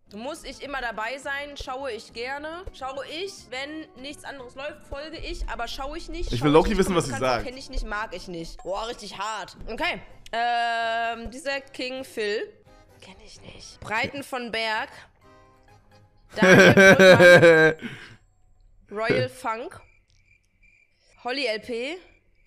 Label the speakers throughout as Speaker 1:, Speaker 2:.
Speaker 1: Muss ich immer dabei sein, schaue ich gerne. Schaue ich, wenn nichts anderes läuft, folge ich, aber schaue ich nicht.
Speaker 2: Ich will Loki wissen, was sie sagt.
Speaker 1: Kenne ich nicht, mag ich nicht. Boah, richtig hart. Okay. Dieser King Phil. Kenne ich nicht. Breiten von Berg. Daniel Royal Funk. Holly LP.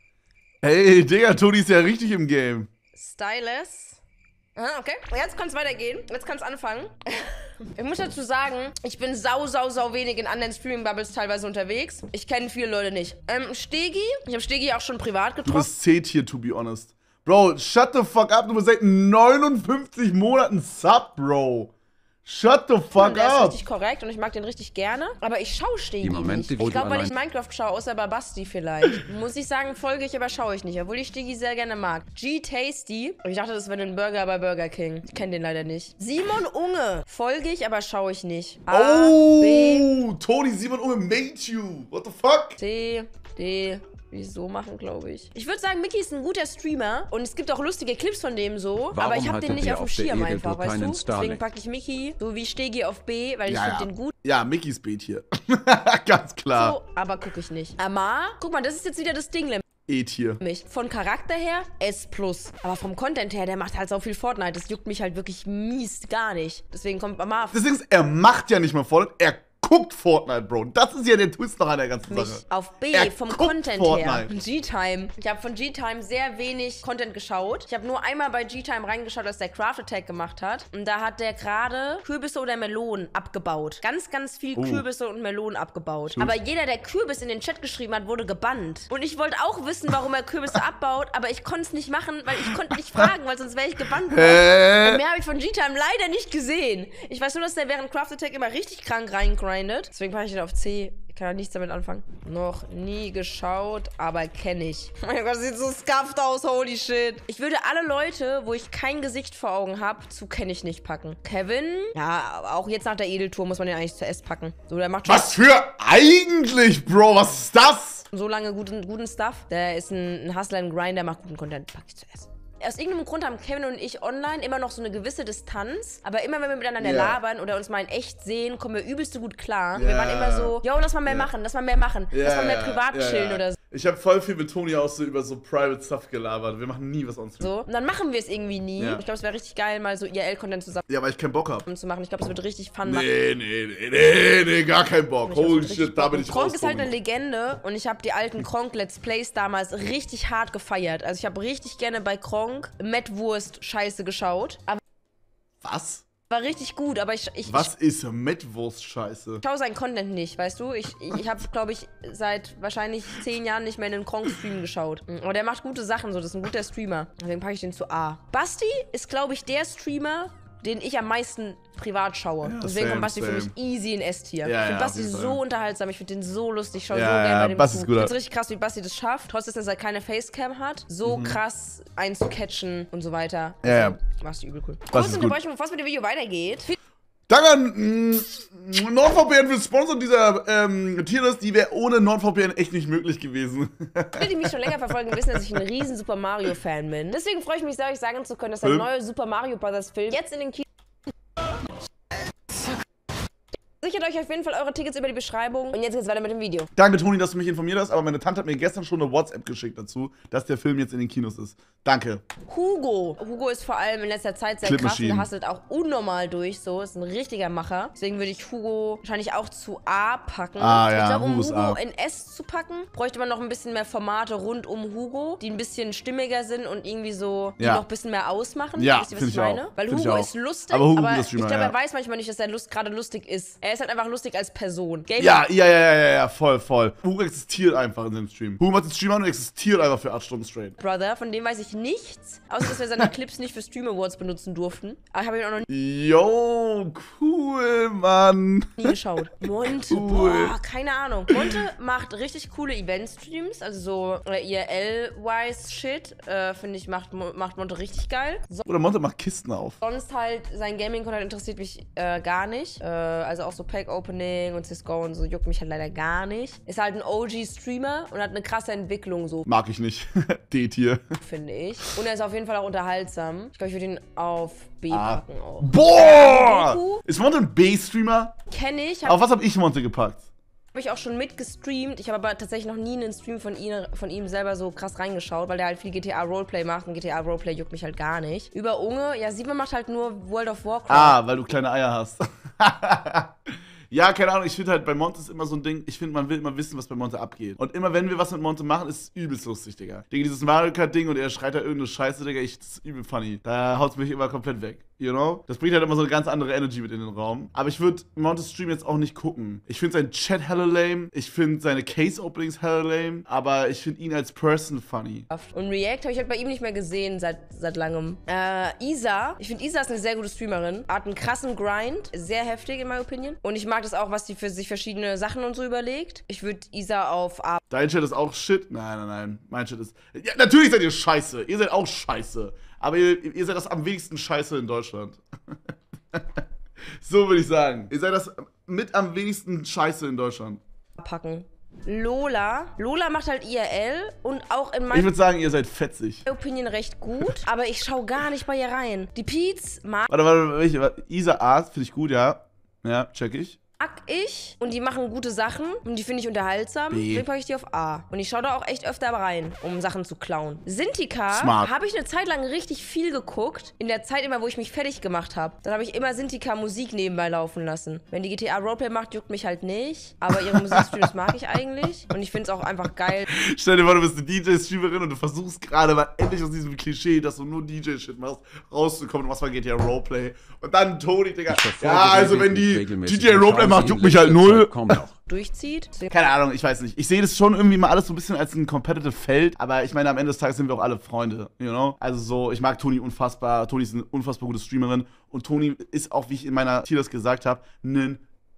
Speaker 2: Hey, Digga, Toni ist ja richtig im Game.
Speaker 1: Stylus. Aha, okay. Jetzt kann es weitergehen. Jetzt kann es anfangen. Ich muss dazu sagen, ich bin sau wenig in anderen Streaming-Bubbles teilweise unterwegs. Ich kenne viele Leute nicht. Stegi. Ich habe Stegi auch schon privat getroffen.
Speaker 2: Du bist C-Tier, to be honest. Bro, shut the fuck up. Du bist seit 59 Monaten Sub, Bro. Shut the fuck
Speaker 1: Der ist
Speaker 2: up.
Speaker 1: richtig korrekt und ich mag den richtig gerne. Aber ich schaue Stegi nicht. Ich
Speaker 3: wo du
Speaker 1: glaube, weil
Speaker 3: allein-
Speaker 1: ich Minecraft schaue, außer bei Basti vielleicht. Muss ich sagen, folge ich, aber schaue ich nicht. Obwohl ich Stegi sehr gerne mag. G-Tasty. Ich dachte, das wäre ein Burger bei Burger King. Ich kenne den leider nicht. Simon Unge. Folge ich, aber schaue ich nicht. A, B,
Speaker 2: Oh, Toni, Simon Unge made you. What the fuck?
Speaker 1: C, D. Wie so machen, glaube ich. Ich würde sagen, Mickey ist ein guter Streamer und es gibt auch lustige Clips von dem so, aber ich habe den nicht auf dem Schirm einfach, weißt du? Deswegen packe ich Mickey, so wie Stegi auf B, weil ich finde den gut.
Speaker 2: Ja, Mickys B-Tier. Ganz klar.
Speaker 1: So, aber gucke ich nicht. Amar, guck mal, das ist jetzt wieder das Ding
Speaker 2: E-Tier.
Speaker 1: nämlich. Von Charakter her S+. Aber vom Content her, der macht halt so viel Fortnite. Das juckt mich halt wirklich mies gar nicht. Deswegen kommt Amar
Speaker 2: Das Ding ist, er macht ja nicht mal Fortnite, er guckt Fortnite, Bro. Das ist ja der Twist noch an der ganzen
Speaker 1: mich
Speaker 2: Sache.
Speaker 1: auf B,
Speaker 2: Er
Speaker 1: vom
Speaker 2: guckt
Speaker 1: Content
Speaker 2: Fortnite.
Speaker 1: her. G-Time. Ich habe von G-Time sehr wenig Content geschaut. Ich habe nur einmal bei G-Time reingeschaut, als der Craft Attack gemacht hat. Und da hat der gerade Kürbisse oder Melonen abgebaut. Ganz viel Kürbisse und Melonen abgebaut. Aber jeder, der Kürbis in den Chat geschrieben hat, wurde gebannt. Und ich wollte auch wissen, warum er Kürbisse abbaut, aber ich konnte es nicht machen, weil ich konnte nicht fragen, weil sonst wäre ich gebannt worden. Und mehr habe ich von G-Time leider nicht gesehen. Ich weiß nur, dass der während Craft Attack immer richtig krank reingrindet. Deswegen packe ich den auf C. Ich kann ja nichts damit anfangen. Noch nie geschaut, aber kenne ich. Oh mein Gott, das sieht so scuffed aus, holy shit. Ich würde alle Leute, wo ich kein Gesicht vor Augen habe, zu kenne ich nicht packen. Kevin, ja, auch jetzt nach der Edeltour muss man den eigentlich zu S packen. So, der macht schon
Speaker 2: Was für eigentlich, Bro? Was ist das?
Speaker 1: so lange guten Stuff. Der ist ein Hustler, ein Grinder, macht guten Content, pack ich zu S. Aus irgendeinem Grund haben Kevin und ich online immer noch so eine gewisse Distanz. Aber immer, wenn wir miteinander labern oder uns mal in echt sehen, kommen wir übelst gut klar. Wir waren immer so, yo, lass mal mehr machen, lass mal mehr machen. Lass mal mehr privat chillen oder so.
Speaker 2: Ich habe voll viel mit Toni auch so über so Private Stuff gelabert. Wir machen nie was on stream.
Speaker 1: Und dann machen wir es irgendwie nie.
Speaker 2: Ja.
Speaker 1: Ich glaube, es wäre richtig geil, mal so IRL-Content zusammen
Speaker 2: Ja, weil ich keinen Bock hab.
Speaker 1: zu machen. Ich glaube, es wird richtig fun machen.
Speaker 2: Nee, gar keinen Bock.
Speaker 1: Ich hab
Speaker 2: Holy
Speaker 1: richtig
Speaker 2: shit, da
Speaker 1: Bock.
Speaker 2: bin
Speaker 1: Und
Speaker 2: ich
Speaker 1: Kronk
Speaker 2: raus.
Speaker 1: ist halt
Speaker 2: Toni.
Speaker 1: eine Legende und ich habe die alten Kronk-Let's Plays damals richtig hart gefeiert. Also ich habe richtig gerne bei Kronk Mettwurst-Scheiße geschaut. Aber
Speaker 2: Was?
Speaker 1: war richtig gut, aber ich
Speaker 2: Was ist Mettwurst-Scheiße?
Speaker 1: schaue seinen Content nicht, weißt du? Ich habe, glaube ich, seit wahrscheinlich 10 Jahren nicht mehr in einen Kronk-Stream geschaut. Aber der macht gute Sachen, so. Das ist ein guter Streamer. Deswegen packe ich den zu A. Basti ist, glaube ich, der Streamer, den ich am meisten privat schaue.
Speaker 2: Ja,
Speaker 1: Deswegen kommt Basti für mich
Speaker 2: same.
Speaker 1: easy in S-Tier.
Speaker 2: Ja,
Speaker 1: ich finde
Speaker 2: ja,
Speaker 1: Basti
Speaker 2: auf jeden
Speaker 1: so
Speaker 2: Fall.
Speaker 1: unterhaltsam. Ich finde den so lustig. Ich schaue
Speaker 2: Ja,
Speaker 1: so gerne
Speaker 2: ja,
Speaker 1: bei dem
Speaker 2: Basti
Speaker 1: zu.
Speaker 2: ist gut.
Speaker 1: Ich finde es richtig krass, wie Basti das schafft. Trotz, dass er keine Facecam hat. So krass einzucatchen und so weiter.
Speaker 2: Ja, ja.
Speaker 1: Basti übel cool.
Speaker 2: Basti
Speaker 1: Kurze
Speaker 2: ist gut.
Speaker 1: Unterbrechung, bevor es mit dem Video weitergeht.
Speaker 2: Danke an NordVPN für Sponsor dieser Tierlist. Die wäre ohne NordVPN echt nicht möglich gewesen.
Speaker 1: Viele, die mich schon länger verfolgen, wissen, dass ich ein riesen Super Mario Fan bin. Deswegen freue ich mich sehr, euch sagen zu können, dass der
Speaker 2: Film?
Speaker 1: neue Super Mario Bros. Film jetzt in den Kinos. Sichert euch auf jeden Fall eure Tickets über die Beschreibung. Und jetzt geht's weiter mit dem Video.
Speaker 2: Danke, Toni, dass du mich informiert hast, aber meine Tante hat mir gestern schon eine WhatsApp geschickt dazu, dass der Film jetzt in den Kinos ist. Danke.
Speaker 1: Hugo. Hugo ist vor allem in letzter Zeit sehr
Speaker 2: Clip
Speaker 1: krass und
Speaker 2: Machine.
Speaker 1: der hustelt auch unnormal durch. So, ist ein richtiger Macher. Deswegen würde ich Hugo wahrscheinlich auch zu A packen.
Speaker 2: Ah, ja,
Speaker 1: ich glaube, um
Speaker 2: Hugo ist
Speaker 1: Hugo
Speaker 2: A.
Speaker 1: in S zu packen, bräuchte man noch ein bisschen mehr Formate rund um Hugo, die ein bisschen stimmiger sind und irgendwie so die
Speaker 2: Ja.
Speaker 1: noch ein bisschen mehr ausmachen.
Speaker 2: Ja,
Speaker 1: Wisst ihr, was
Speaker 2: find
Speaker 1: ich
Speaker 2: ich auch.
Speaker 1: meine? Weil
Speaker 2: Find ich
Speaker 1: Hugo
Speaker 2: auch.
Speaker 1: ist lustig,
Speaker 2: Aber Hugo
Speaker 1: aber
Speaker 2: ist
Speaker 1: ich
Speaker 2: Streamer,
Speaker 1: glaube,
Speaker 2: ja.
Speaker 1: er weiß manchmal nicht, dass er gerade lustig ist. Er ist halt einfach lustig als Person. Gaming
Speaker 2: Ja, voll. Hugo existiert einfach in seinem Stream. Hugo macht den Stream an und existiert einfach für 8 Stunden straight.
Speaker 1: Brother, von dem weiß ich nichts, außer dass wir seine Clips nicht für Stream Awards benutzen durften. Aber ich habe ihn auch noch
Speaker 2: Yo, cool, Mann.
Speaker 1: nie geschaut. Monte,
Speaker 2: Cool.
Speaker 1: boah, keine Ahnung. Monte macht richtig coole Event-Streams, also so IRL-wise Shit, finde ich, macht Monte richtig geil.
Speaker 2: Oder Monte macht Kisten auf.
Speaker 1: Sonst halt, sein Gaming-Content interessiert mich gar nicht. Also auch so Pack-Opening und Cisco und so juckt mich halt leider gar nicht. Ist halt ein OG-Streamer und hat eine krasse Entwicklung, so
Speaker 2: Mag ich nicht. D-Tier.
Speaker 1: finde ich. Und er ist auf jeden Fall auch unterhaltsam. Ich glaube, ich würde ihn auf B packen auch.
Speaker 2: Boah!
Speaker 1: Goku
Speaker 2: Ist Monte ein B-Streamer?
Speaker 1: kenne ich,
Speaker 2: Auf was habe ich Monte gepackt?
Speaker 1: habe ich auch schon mitgestreamt. Ich habe aber tatsächlich noch nie in einen Stream von ihm selber so krass reingeschaut, weil der halt viel GTA Roleplay macht und GTA Roleplay juckt mich halt gar nicht. Über Unge, ja, Simon macht halt nur World of Warcraft.
Speaker 2: Ah, weil du kleine Eier hast. Ja, keine Ahnung, ich finde halt bei Monte ist immer so ein Ding, ich finde, man will immer wissen, was bei Monte abgeht. Und immer wenn wir was mit Monte machen, ist es übelst lustig, Digga. Digga, dieses Mario Kart-Ding und er schreit da irgendeine Scheiße, Digga, das ist übel funny. Da haut's mich immer komplett weg, you know? Das bringt halt immer so eine ganz andere Energy mit in den Raum. Aber ich würde Montes Stream jetzt auch nicht gucken. Ich finde seinen Chat hella lame, ich finde seine Case-Openings hella lame, aber ich finde ihn als Person funny.
Speaker 1: Und React habe ich halt bei ihm nicht mehr gesehen seit langem. Isa, ich finde Isa ist eine sehr gute Streamerin. Hat einen krassen Grind, sehr heftig in my opinion. Und ich mag das auch, was sie für sich verschiedene Sachen und so überlegt. Ich würde Isa auf A.
Speaker 2: Dein Chat ist auch shit? Nein, nein, nein. Mein Chat ist... Ja, natürlich seid ihr scheiße. Ihr seid auch scheiße. Aber ihr seid das am wenigsten scheiße in Deutschland. So würde ich sagen. Ihr seid das mit am wenigsten scheiße in Deutschland.
Speaker 1: packen. Lola macht halt IRL und auch in
Speaker 2: Ich
Speaker 1: meiner
Speaker 2: würde sagen, ihr seid fetzig.
Speaker 1: Opinion recht gut, aber ich schau gar nicht bei ihr rein. Die Peets mag
Speaker 2: Warte. Isa Art finde ich gut, ja. Ja, check ich.
Speaker 1: ich und die machen gute Sachen und die finde ich unterhaltsam.
Speaker 2: B.
Speaker 1: Deswegen packe ich die auf A. Und ich schaue da auch echt öfter rein, um Sachen zu klauen. Sintika
Speaker 2: Smart.
Speaker 1: habe ich eine Zeit lang richtig viel geguckt. In der Zeit immer, wo ich mich fertig gemacht habe. Dann habe ich immer Sintika Musik nebenbei laufen lassen. Wenn die GTA Roleplay macht, juckt mich halt nicht. Aber ihre Musikstreams mag ich eigentlich. Und ich finde es auch einfach geil.
Speaker 2: Stell dir vor, du bist eine DJ-Streamerin und du versuchst gerade mal endlich aus diesem Klischee, dass du nur DJ-Shit machst, rauszukommen und was man GTA Roleplay. Und dann Toni, Digga. Ja, also wenn die GTA Roleplay macht, juckt mich halt null.
Speaker 1: Durchzieht.
Speaker 2: Keine Ahnung, ich weiß nicht. Ich sehe das schon irgendwie mal alles so ein bisschen als ein competitive Feld, aber ich meine, am Ende des Tages sind wir auch alle Freunde, you know? Also so, ich mag Toni unfassbar. Toni ist eine unfassbar gute Streamerin und Toni ist auch, wie ich in meiner Tierlist gesagt habe, ein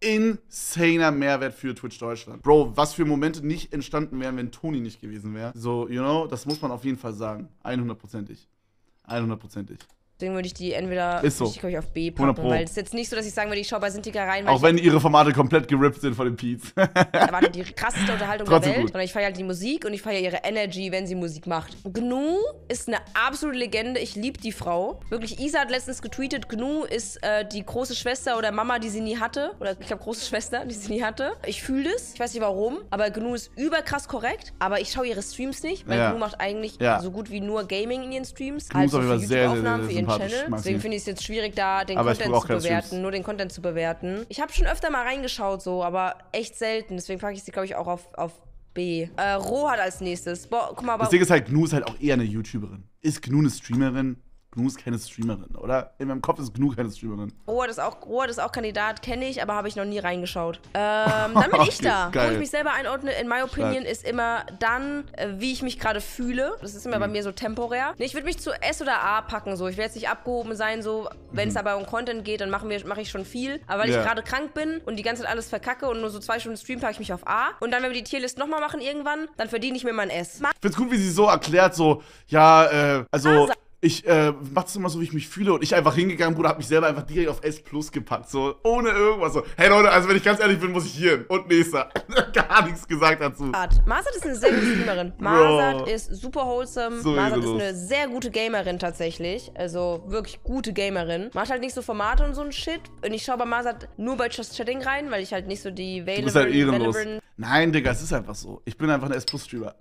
Speaker 2: insaner Mehrwert für Twitch Deutschland. Bro, was für Momente nicht entstanden wären, wenn Toni nicht gewesen wäre. So, you know, das muss man auf jeden Fall sagen. 100%ig. 100%ig.
Speaker 1: Deswegen würde ich die entweder
Speaker 2: Ist so.
Speaker 1: ich glaube ich auf B packen,
Speaker 2: 100 Pro.
Speaker 1: weil es ist jetzt nicht so, dass ich sagen würde, ich schaue bei Sintika rein, weil
Speaker 2: Auch wenn ihre Formate komplett gerippt sind von den Peets.
Speaker 1: ich erwarte die krasseste Unterhaltung der
Speaker 2: Trotzdem
Speaker 1: Welt,
Speaker 2: gut.
Speaker 1: sondern ich feiere halt die Musik und ich feiere ihre Energy, wenn sie Musik macht. Gnu ist eine absolute Legende, ich liebe die Frau. Wirklich, Isa hat letztens getweetet, Gnu ist die große Schwester oder Mama, die sie nie hatte. Oder ich glaube, große Schwester, die sie nie hatte. Ich fühle das, ich weiß nicht warum, aber Gnu ist überkrass korrekt. Aber ich schaue ihre Streams nicht, weil
Speaker 2: Ja.
Speaker 1: Gnu macht eigentlich
Speaker 2: Ja.
Speaker 1: so gut wie nur Gaming in ihren Streams.
Speaker 2: Gnu ist auf jeden Fall
Speaker 1: für
Speaker 2: sehr, sehr,
Speaker 1: YouTube-Aufnahmen,
Speaker 2: sehr
Speaker 1: für ihren
Speaker 2: sympathisch.
Speaker 1: Channel.
Speaker 2: Ich mag
Speaker 1: Deswegen
Speaker 2: sie.
Speaker 1: finde ich es jetzt schwierig, da den
Speaker 2: Aber ich gucke
Speaker 1: Content
Speaker 2: auch
Speaker 1: zu
Speaker 2: keine
Speaker 1: bewerten,
Speaker 2: Streams.
Speaker 1: nur den Content zu bewerten. Ich habe schon öfter mal reingeschaut so, aber echt selten. Deswegen packe ich sie, glaube ich, auch auf B. Ro hat als nächstes. Boah, guck mal, aber
Speaker 2: Das Ding ist halt, Gnu ist halt auch eher eine YouTuberin. Ist Gnu eine Streamerin? Gnu ist keine Streamerin, oder? In meinem Kopf ist Gnu keine Streamerin.
Speaker 1: Rohat ist auch Kandidat, kenne ich, aber habe ich noch nie reingeschaut. Dann bin ich
Speaker 2: Okay,
Speaker 1: da.
Speaker 2: geil.
Speaker 1: Wo ich mich selber einordne, in my opinion, ist immer dann, wie ich mich gerade fühle. Das ist immer bei mir so temporär. Nee, ich würde mich zu S oder A packen, so. Ich will jetzt nicht abgehoben sein, so. Wenn es aber um Content geht, dann mache ich schon viel. Aber weil
Speaker 2: Ja.
Speaker 1: ich gerade krank bin und die ganze Zeit alles verkacke und nur so 2 Stunden Stream, packe ich mich auf A. Und dann, wenn wir die Tierlist nochmal machen irgendwann, dann verdiene ich mir mein S.
Speaker 2: Ich find's gut, wie sie so erklärt, so, ja, also, ich mach das immer so, wie ich mich fühle und ich einfach hingegangen, Bruder, hab mich selber einfach direkt auf S Plus gepackt, so, ohne irgendwas, so, hey Leute, also wenn ich ganz ehrlich bin, muss ich hier hin und nächster. Gar nichts gesagt dazu.
Speaker 1: Marsat ist eine sehr gute Streamerin. Marsat ist super wholesome.
Speaker 2: So
Speaker 1: Marsat ist
Speaker 2: ehrenlos.
Speaker 1: eine sehr gute Gamerin tatsächlich. Also wirklich gute Gamerin. Macht halt nicht so Formate und so ein Shit. Und ich schaue bei Marsat nur bei Just Chatting rein, weil ich halt nicht so die
Speaker 2: Du bist halt ehrenlos.
Speaker 1: Valorant-
Speaker 2: Nein, Digga, es ist einfach so. Ich bin einfach ein S Plus Streamer.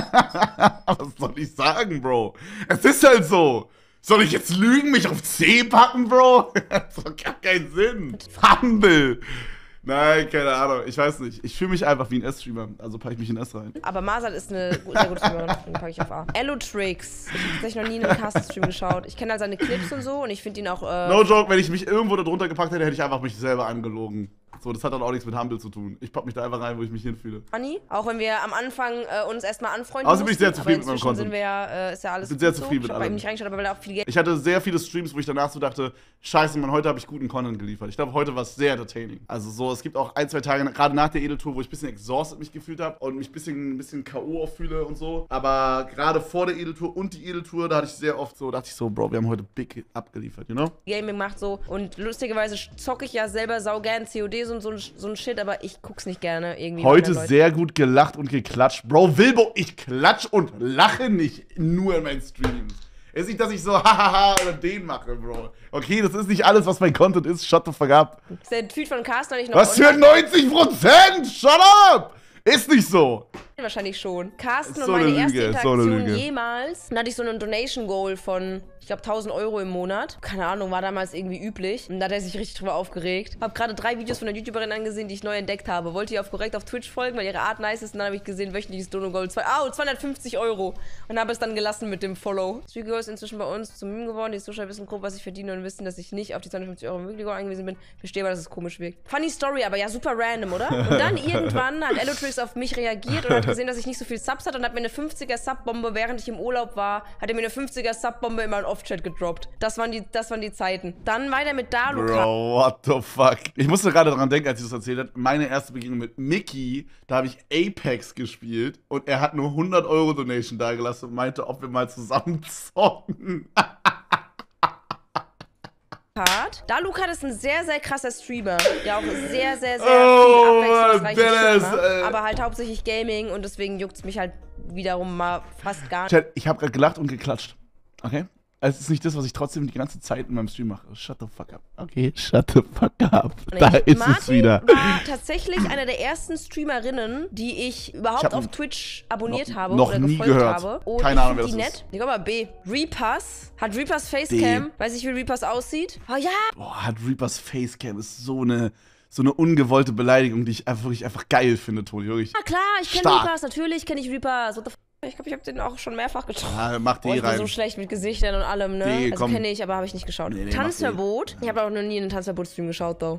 Speaker 2: Was soll ich sagen, Bro? Es ist halt so. Soll ich jetzt lügen, mich auf C packen, Bro? Das macht gar keinen Sinn. Humble. Nein, keine Ahnung. Ich weiß nicht. Ich fühle mich einfach wie ein S-Streamer. Also packe ich mich in S rein.
Speaker 1: Aber Marsat ist eine sehr gute Streamerin. Den packe ich auf A. Elotrix. Ich habe tatsächlich noch nie einen Cast-Stream geschaut. Ich kenne halt seine Clips und so und ich finde ihn auch
Speaker 2: No joke, wenn ich mich irgendwo da drunter gepackt hätte, hätte ich einfach mich selber angelogen. So, das hat dann auch nichts mit Humble zu tun. Ich pack mich da einfach rein, wo ich mich hinfühle.
Speaker 1: funny. Auch wenn wir am Anfang uns erstmal anfreunden
Speaker 2: Außerdem bin ich sehr
Speaker 1: mussten,
Speaker 2: zufrieden
Speaker 1: aber
Speaker 2: mit meinem
Speaker 1: inzwischen
Speaker 2: Content.
Speaker 1: sind wir ja, ist ja alles
Speaker 2: Bin sehr
Speaker 1: gut so.
Speaker 2: zufrieden mit
Speaker 1: Ich habe bei ihm
Speaker 2: allem.
Speaker 1: nicht reingeschaut, aber weil er auch viel Geld.
Speaker 2: Ich hatte sehr viele Streams, wo ich danach so dachte, scheiße, Mann, heute habe ich guten Content geliefert. Ich glaube, heute war es sehr entertaining. Also so, es gibt auch 1, 2 Tage, gerade nach der Edeltour, wo ich ein bisschen exhausted mich gefühlt habe und mich ein bisschen K.O. auffühle und so. Aber gerade vor der Edeltour und die Edeltour, da hatte ich sehr oft so, dachte ich so, Bro, wir haben heute big abgeliefert, you know?
Speaker 1: Gaming macht so. Und lustigerweise zocke ich ja selber saugern COD und so ein Shit, aber ich guck's nicht gerne irgendwie.
Speaker 2: Heute
Speaker 1: mit anderen
Speaker 2: sehr gut gelacht und geklatscht. Bro, Wilbo, ich klatsch und lache nicht nur in meinen Streams. Es ist nicht, dass ich so hahaha oder den mache, Bro. Okay, das ist nicht alles, was mein Content ist. Shut the fuck up.
Speaker 1: Das ist der Tweet von Carsten, ich noch.
Speaker 2: Was für 90%? Shut up! Ist nicht so.
Speaker 1: Wahrscheinlich schon. Carsten
Speaker 2: So
Speaker 1: und meine
Speaker 2: eine
Speaker 1: erste
Speaker 2: Lüge, so eine
Speaker 1: Interaktion
Speaker 2: Lüge.
Speaker 1: jemals. Dann hatte ich so einen Donation-Goal von, ich glaube, 1000 Euro im Monat. Keine Ahnung, war damals irgendwie üblich. Und da hat er sich richtig drüber aufgeregt. Hab gerade 3 Videos von einer YouTuberin angesehen, die ich neu entdeckt habe. Wollte ihr korrekt auf Twitch folgen, weil ihre Art nice ist. Und dann habe ich gesehen, wöchentliches Dono-Goal. 250 Euro. Und habe es dann gelassen mit dem Follow. Streaker ist inzwischen bei uns zum Meme geworden. Die Social wissen grob, was ich verdiene und wissen, dass ich nicht auf die 250 Euro im Weekly Goal angewiesen bin. Verstehe aber, dass es komisch wirkt. Funny Story, aber ja, super random, oder? Und dann irgendwann hat Elotrix auf mich reagiert und hat gesehen, dass ich nicht so viel Subs hatte und hat mir eine 50er Subbombe, während ich im Urlaub war, hat er mir eine 50er Subbombe in meinen Off-Chat gedroppt. Das waren die Zeiten. Dann weiter mit Daluka.
Speaker 2: Bro, what the fuck? Ich musste gerade daran denken, als ich das erzählt habe. Meine erste Begegnung mit Mickey, da habe ich Apex gespielt und er hat nur 100 Euro Donation dagelassen und meinte, ob wir mal zusammen zocken.
Speaker 1: Daluka ist ein sehr, sehr krasser Streamer, der auch sehr, sehr, sehr viel abwechslungsreiche Shit macht, aber halt hauptsächlich Gaming und deswegen juckt es mich halt wiederum mal fast gar nicht.
Speaker 2: Chat, ich habe gerade gelacht und geklatscht. Okay? Also es ist nicht das, was ich trotzdem die ganze Zeit in meinem Stream mache. Shut the fuck up. Okay, shut the fuck up. Da ist
Speaker 1: Martin
Speaker 2: es wieder.
Speaker 1: war tatsächlich eine der ersten Streamerinnen, die ich überhaupt auf Twitch abonniert habe
Speaker 2: noch
Speaker 1: oder
Speaker 2: nie
Speaker 1: gefolgt
Speaker 2: gehört.
Speaker 1: habe. Und
Speaker 2: Keine Ahnung, wer
Speaker 1: ich
Speaker 2: das
Speaker 1: die
Speaker 2: ist.
Speaker 1: nett. Ich glaube mal B. Reapers. Hat Reapers Facecam. Weiß ich, wie Reapers aussieht. Oh ja.
Speaker 2: Boah, hat Reapers Facecam ist so eine ungewollte Beleidigung, die ich einfach geil finde, Toni. Wirklich.
Speaker 1: Na klar, ich kenne Reapers. Natürlich kenne ich Reapers. What the f Ich glaube, ich habe den auch schon mehrfach getroffen.
Speaker 2: Ja, mach die
Speaker 1: ich bin
Speaker 2: rein.
Speaker 1: so schlecht mit Gesichtern und allem, ne?
Speaker 2: Nee,
Speaker 1: also
Speaker 2: komm.
Speaker 1: kenne ich, aber habe ich nicht geschaut.
Speaker 2: Nee,
Speaker 1: Tanzverbot. Ich habe auch noch nie einen Tanzverbot-Stream geschaut, though.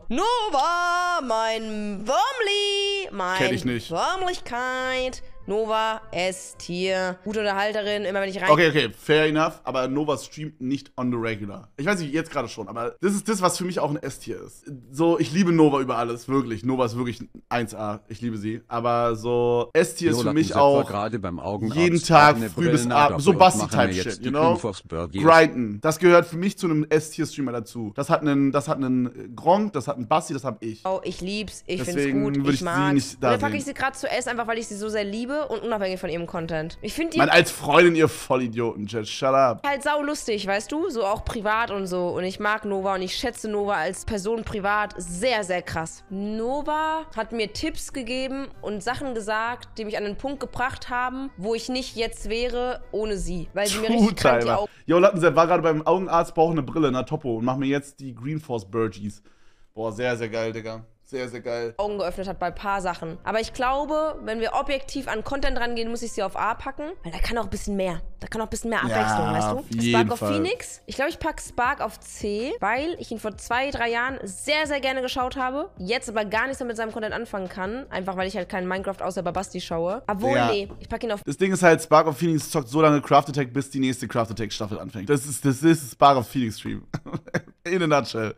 Speaker 1: Nova, mein Wurmli.
Speaker 2: Kenn ich nicht.
Speaker 1: Wurmlichkeit. Nova, S-Tier. Gute Unterhalterin, immer wenn ich rein...
Speaker 2: Okay, fair enough, aber Nova streamt nicht on the regular. Ich weiß nicht, jetzt gerade schon, aber das ist das, was für mich auch ein S-Tier ist. So, ich liebe Nova über alles, wirklich. Nova ist wirklich 1A, ich liebe sie. Aber so, S-Tier ist für mich auch
Speaker 3: gerade beim Augenarzt
Speaker 2: jeden Tag früh bis abends, so Basti-Type-Shit, you know? Grinden. Das gehört für mich zu einem S-Tier-Streamer dazu. Das hat einen Gronk, das hat einen Basti, das hab ich.
Speaker 1: Oh, ich lieb's, ich find's
Speaker 2: Deswegen
Speaker 1: gut,
Speaker 2: würde
Speaker 1: ich
Speaker 2: ich
Speaker 1: mag's.
Speaker 2: sie nicht da
Speaker 1: Und dann packe ich
Speaker 2: sehen.
Speaker 1: sie gerade zu S, einfach weil ich sie so sehr liebe und unabhängig von ihrem Content. Ich finde die
Speaker 2: Man, als Freundin, ihr Vollidioten, Jet, shut up.
Speaker 1: halt sau lustig, weißt du? So auch privat und so. Und ich mag Nova und ich schätze Nova als Person privat sehr, sehr krass. Nova hat mir Tipps gegeben und Sachen gesagt, die mich an den Punkt gebracht haben, wo ich nicht jetzt wäre ohne sie. Weil sie mir richtig krank die Augen
Speaker 2: Yo, Lattensepp war gerade beim Augenarzt, braucht eine Brille, na Topo, und mach mir jetzt die Green Force Burgies. Boah, sehr, sehr geil, Digga. Sehr, sehr geil.
Speaker 1: geöffnet hat bei ein paar Sachen. Aber ich glaube, wenn wir objektiv an Content rangehen, muss ich sie auf A packen. Weil da kann auch ein bisschen mehr. Da kann auch ein bisschen mehr Abwechslung, weißt du?
Speaker 2: auf jeden
Speaker 1: Spark of
Speaker 2: Fall.
Speaker 1: Phoenix. Ich glaube, ich packe Spark auf C, weil ich ihn vor 2, 3 Jahren sehr, sehr gerne geschaut habe. Jetzt aber gar nichts mehr mit seinem Content anfangen kann. Einfach, weil ich halt keinen Minecraft außer bei Basti schaue. Obwohl,
Speaker 2: Ja.
Speaker 1: nee, ich packe ihn auf...
Speaker 2: Das Ding ist halt, Spark of Phoenix zockt so lange Craft Attack, bis die nächste Craft Attack Staffel anfängt. Das ist Spark of Phoenix Stream. In a nutshell.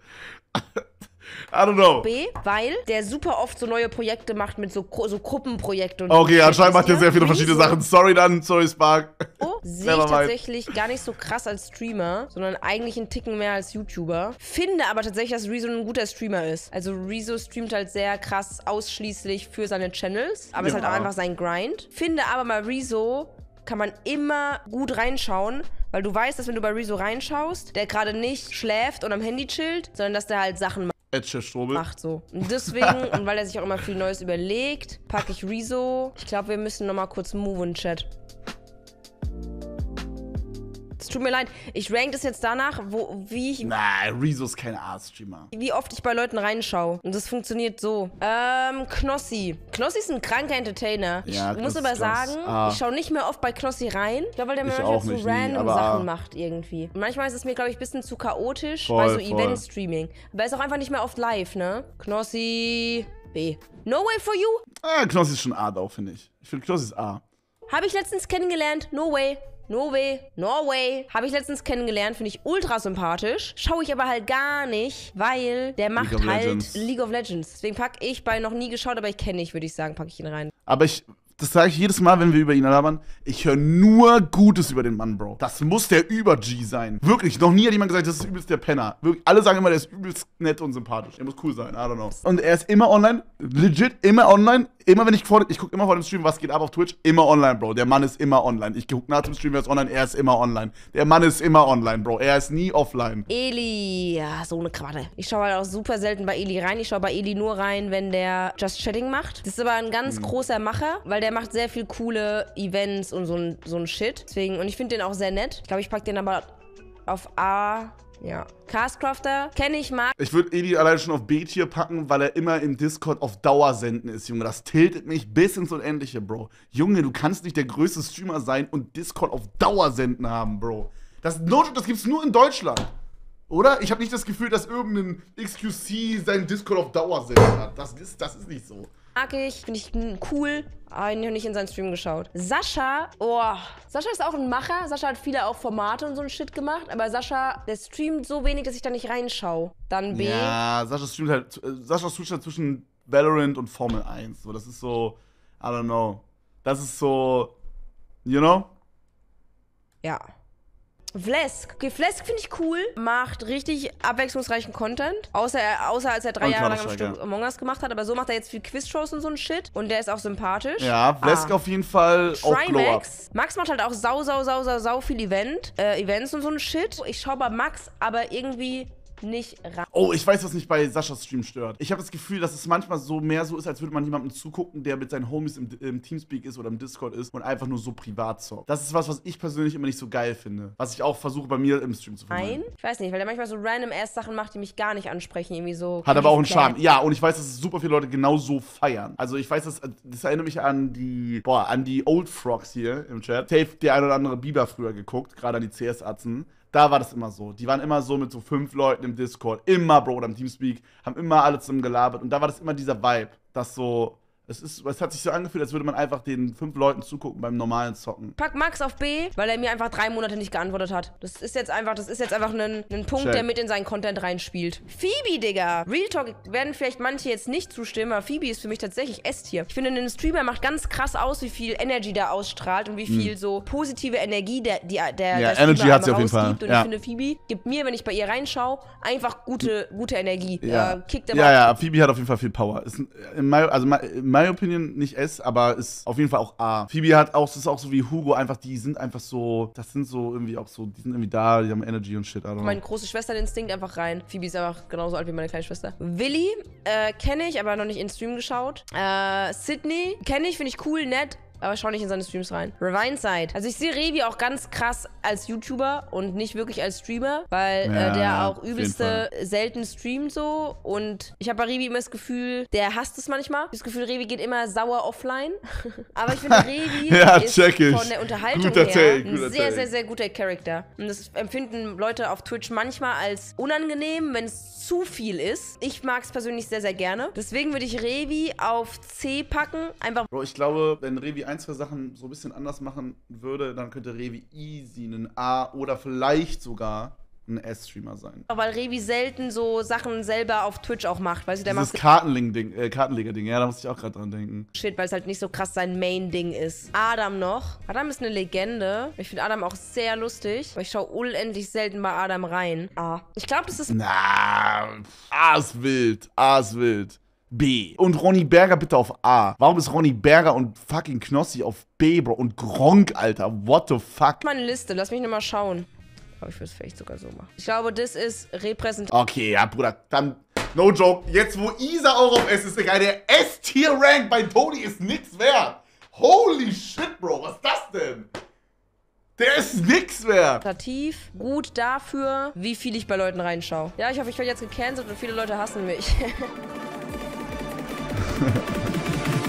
Speaker 2: I don't know.
Speaker 1: B, weil der super oft so neue Projekte macht mit so Gruppenprojekte und
Speaker 2: Okay,
Speaker 1: so.
Speaker 2: anscheinend macht er sehr viele
Speaker 1: Rezo
Speaker 2: verschiedene Sachen. Sorry, Spark.
Speaker 1: sehe ich
Speaker 2: Never mind.
Speaker 1: tatsächlich gar nicht so krass als Streamer, sondern eigentlich einen Ticken mehr als YouTuber. Finde aber tatsächlich, dass Rezo ein guter Streamer ist. Also Rezo streamt halt sehr krass ausschließlich für seine Channels, aber ist halt auch einfach sein Grind. Finde aber mal Rezo kann man immer gut reinschauen, weil du weißt, dass wenn du bei Rezo reinschaust, der gerade nicht schläft und am Handy chillt, sondern dass der halt Sachen macht so. Und deswegen, und weil er sich auch immer viel Neues überlegt, packe ich Rezo. Ich glaube, wir müssen nochmal kurz move in Chat. Es tut mir leid, ich rank das jetzt danach,
Speaker 2: Rezo ist kein A-Streamer.
Speaker 1: wie oft ich bei Leuten reinschaue. Und das funktioniert so. Knossi. Knossi ist ein kranker Entertainer.
Speaker 2: Ja,
Speaker 1: ich muss
Speaker 2: Knossi
Speaker 1: aber
Speaker 2: ist krass.
Speaker 1: sagen, ich schaue nicht mehr oft bei Knossi rein. Ich glaube, weil der mir
Speaker 2: Ich
Speaker 1: manchmal
Speaker 2: auch
Speaker 1: so
Speaker 2: nicht, nie,
Speaker 1: random
Speaker 2: aber
Speaker 1: Sachen macht irgendwie. Und manchmal ist es mir, glaube ich, ein bisschen zu chaotisch
Speaker 2: Voll,
Speaker 1: bei so
Speaker 2: voll.
Speaker 1: Event-Streaming. Aber er ist auch einfach nicht mehr oft live, ne? Knossi B. No Way For You?
Speaker 2: Knossi ist schon A, auch, finde ich. Ich finde, Knossi ist A.
Speaker 1: Habe ich letztens kennengelernt. No Way. No way, no way. Habe ich letztens kennengelernt, finde ich ultra sympathisch. Schaue ich aber halt gar nicht, weil der macht
Speaker 2: of
Speaker 1: halt
Speaker 2: Legends.
Speaker 1: League of Legends. Deswegen packe ich bei noch nie geschaut, aber ich kenne nicht, würde ich sagen, packe ich ihn rein.
Speaker 2: Aber ich das sage ich jedes Mal, wenn wir über ihn labern, ich höre nur Gutes über den Mann, Bro. Das muss der Über-G sein. Wirklich, noch nie hat jemand gesagt, das ist übelst der Penner. Wirklich, alle sagen immer, der ist übelst nett und sympathisch. Er muss cool sein, I don't know. Und er ist immer online, legit, immer online. Immer wenn ich gucke immer vor dem Stream, was geht ab auf Twitch, immer online, Bro. Der Mann ist immer online. Ich gucke nach dem Stream, wer ist online, er ist immer online. Der Mann ist immer online, Bro. Er ist nie offline.
Speaker 1: Eli, ja, so eine Quatte. Ich schaue halt auch super selten bei Eli rein. Ich schaue bei Eli nur rein, wenn der Just Chatting macht. Das ist aber ein ganz großer Macher, weil der macht sehr viel coole Events und so ein Shit. Deswegen, und ich finde den auch sehr nett. Ich glaube, ich packe den aber auf A. Ja. Castcrafter, kenne ich, mag.
Speaker 2: Ich würde Eli allein schon auf B-Tier packen, weil er immer im Discord auf Dauer senden ist, Junge. Das tiltet mich bis ins Unendliche, Bro. Junge, du kannst nicht der größte Streamer sein und Discord auf Dauer senden haben, Bro. Das gibt's nur in Deutschland. Oder? Ich habe nicht das Gefühl, dass irgendein XQC seinen Discord auf Dauer senden hat. Das ist nicht so.
Speaker 1: Mag ich, finde ich cool, aber ich habe nicht in seinen Stream geschaut. Sascha, Sascha ist auch ein Macher. Sascha hat viele auch Formate und so ein Shit gemacht, aber Sascha, der streamt so wenig, dass ich da nicht reinschaue. Dann B.
Speaker 2: Ja, Sascha switcht halt zwischen Valorant und Formel 1. So, das ist so, I don't know. Das ist so, you know?
Speaker 1: Ja. Vlesk. Okay, Vlesk finde ich cool. Macht richtig abwechslungsreichen Content. Außer als er 3 Jahre lang am Stück Among Us gemacht hat. Aber so macht er jetzt viel Quiz-Shows und so ein Shit. Und der ist auch sympathisch.
Speaker 2: Ja, Vlesk auf jeden Fall auch Glow Up.
Speaker 1: Max macht halt auch sau viel Events und so ein Shit. Ich schaue bei Max aber irgendwie nicht rein.
Speaker 2: Oh, ich weiß, was mich bei Saschas Stream stört. Ich habe das Gefühl, dass es manchmal so mehr so ist, als würde man jemandem zugucken, der mit seinen Homies im Teamspeak ist oder im Discord ist und einfach nur so privat zockt. Das ist was ich persönlich immer nicht so geil finde. Was ich auch versuche, bei mir im Stream zu vermeiden.
Speaker 1: Nein? Ich weiß nicht, weil er manchmal so random Sachen macht, die mich gar nicht ansprechen. Irgendwie so.
Speaker 2: Hat aber auch einen Charme. Ja, und ich weiß, dass es super viele Leute genau so feiern. Also ich weiß, das erinnert mich an die Old Frogs hier im Chat. Safe der ein oder andere Biber früher geguckt, gerade an die CS-Atzen. Da war das immer so. Die waren immer so mit so 5 Leuten im Discord. Immer, Bro, oder im Teamspeak. Haben immer alle zusammen gelabert. Und da war das immer dieser Vibe, dass so es hat sich so angefühlt, als würde man einfach den 5 Leuten zugucken beim normalen Zocken.
Speaker 1: Pack Max auf B, weil er mir einfach 3 Monate nicht geantwortet hat. Das ist jetzt einfach ein Punkt, der mit in seinen Content reinspielt. Phoebe, Digga. Real Talk werden vielleicht manche jetzt nicht zustimmen, aber Phoebe ist für mich tatsächlich S-Tier. Ich finde, ein Streamer macht ganz krass aus, wie viel Energy der ausstrahlt und wie viel so positive Energie der
Speaker 2: Energy hat sie auf jeden Fall.
Speaker 1: Und ich finde, Phoebe gibt mir, wenn ich bei ihr reinschaue, einfach gute Energie.
Speaker 2: Ja, Phoebe hat auf jeden Fall viel Power. Ist in my opinion nicht S, aber ist auf jeden Fall auch A. Phoebe hat auch, das ist auch so wie Hugo, einfach, die sind einfach so, das sind so irgendwie auch so, die sind irgendwie da, die haben Energy und shit.
Speaker 1: Meine große Schwester den Instinkt einfach rein. Phoebe ist einfach genauso alt wie meine kleine Schwester. Willi kenne ich, aber noch nicht in Stream geschaut. Sydney kenne ich, finde ich cool, nett. Aber schau nicht in seine Streams rein. Revineside. Also ich sehe Revi auch ganz krass als YouTuber und nicht wirklich als Streamer, weil der auch übelste selten streamt so. Und ich habe bei Revi immer das Gefühl, der hasst es manchmal. Das Gefühl, Revi geht immer sauer offline. Aber ich finde, Revi ist von der Unterhaltung her ein sehr guter Charakter. Und das empfinden Leute auf Twitch manchmal als unangenehm, wenn es zu viel ist. Ich mag es persönlich sehr gerne. Deswegen würde ich Revi auf C packen. Einfach.
Speaker 2: Bro, ich glaube, wenn Revi 1, 2 Sachen so ein bisschen anders machen würde, dann könnte Revi easy ein A oder vielleicht sogar ein S-Streamer sein.
Speaker 1: Weil Revi selten so Sachen selber auf Twitch auch macht. Weißt du, der
Speaker 2: macht Kartenleger-Ding, ja, da muss ich auch gerade dran denken.
Speaker 1: Shit, weil es halt nicht so krass sein Main-Ding ist. Adam noch. Adam ist eine Legende. Ich finde Adam auch sehr lustig, weil ich schaue unendlich selten bei Adam rein. A. Ich glaube, das ist...
Speaker 2: A ist wild. A ist wild. B. Und Ronny Berger bitte auf A. Warum ist Ronny Berger und fucking Knossi auf B, Bro? Und Gronk, Alter. What the fuck?
Speaker 1: Meine Liste, lass mich nochmal schauen. Aber ich würde es vielleicht sogar so machen. Ich glaube, das ist repräsentativ.
Speaker 2: Okay, ja, Bruder. Dann, no joke. Jetzt, wo Isa auch auf S ist, Digga, der S-Tier-Rank bei Tony ist nix wert. Holy shit, Bro. Was ist das denn? Der ist nix wert.
Speaker 1: Gut dafür, wie viel ich bei Leuten reinschaue. Ja, ich hoffe, ich werde jetzt gecancelt und viele Leute hassen mich.